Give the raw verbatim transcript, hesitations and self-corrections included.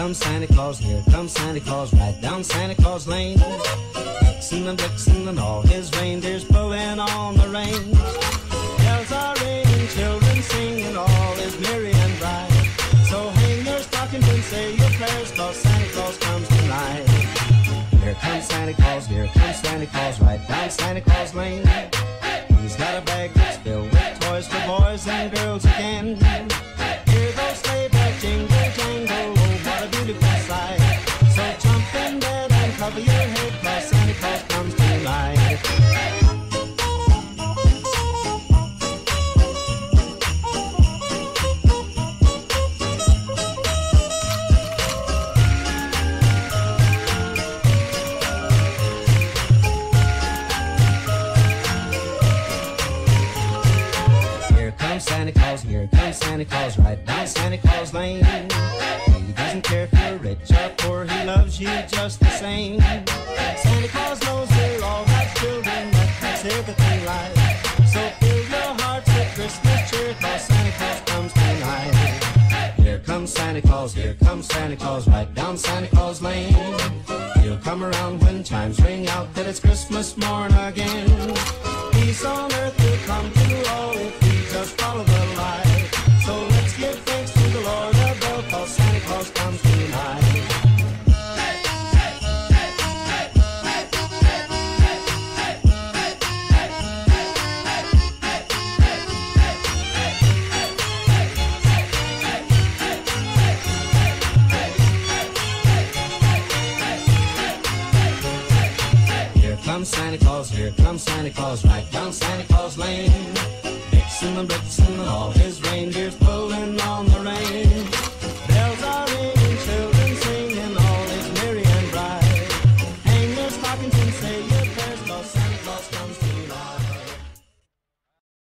comes Santa Claus, here comes Santa Claus, right down Santa Claus Lane. Vixen and Blitzen and all his reindeers pulling on the reins. Bells are ringing, children singing, all is merry and bright. So hang your stockings and say your prayers, 'cause Santa Claus comes tonight. Here comes Santa Claus, here comes Santa Claus, right down Santa Claus Lane. He's got a bag that's filled with toys for boys and girls again. Hear those sleigh bells jingle, jangle, oh, what a beautiful sight. So jump in bed and cover your head, 'cause Santa Claus comes tonight. Santa Claus, here comes Santa Claus, right down Santa Claus Lane. He doesn't care if you're rich or poor, he loves you just the same. Santa Claus knows we're all God's children, that makes everything right. So fill your hearts with Christmas cheer, 'cause Santa Claus comes tonight. Here comes Santa Claus, here comes Santa Claus, right down Santa Claus Lane. He'll come around when chimes ring out that it's Christmas morn again. Peace on earth will come to all if we just follow the light. So let's give thanks to the Lord above, 'cause Santa Claus comes tonight. Here comes Santa Claus, here comes Santa Claus, right down Santa Claus Lane. Vixen and Blitzen and all